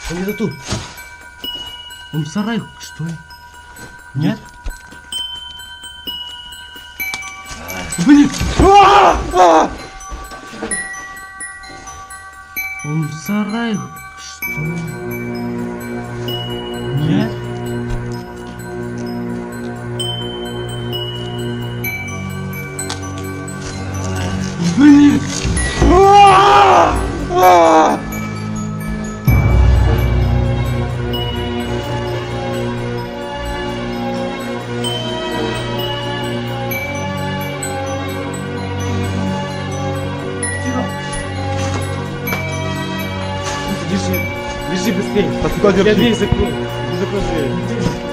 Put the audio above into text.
Он где-то тут. Он в сарае, что ли? Нет? Блин! Он в сарае, что ли? Нет? Блин! Держи быстрее. Так, куда Я держи? дверь закрою. Ты закрой дверь.